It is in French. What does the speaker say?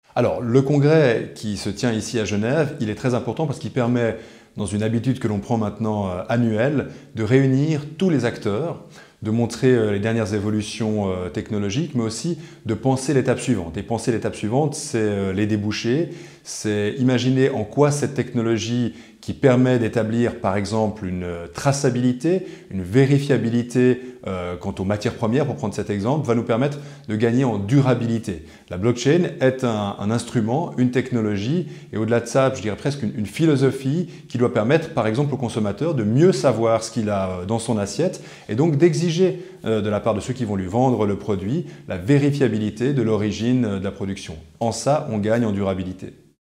Alors, le congrès qui se tient ici à Genève, il est très important parce qu'il permet, dans une habitude que l'on prend maintenant annuelle, de réunir tous les acteurs, de montrer les dernières évolutions technologiques, mais aussi de penser l'étape suivante. Et penser l'étape suivante, c'est les débouchés, c'est imaginer en quoi cette technologie qui permet d'établir par exemple une traçabilité, une vérifiabilité quant aux matières premières, pour prendre cet exemple, va nous permettre de gagner en durabilité. La blockchain est un instrument, une technologie, et au-delà de ça, je dirais presque une philosophie qui doit permettre par exemple au consommateur de mieux savoir ce qu'il a dans son assiette et donc d'exiger de la part de ceux qui vont lui vendre le produit la vérifiabilité de l'origine de la production. En ça, on gagne en durabilité.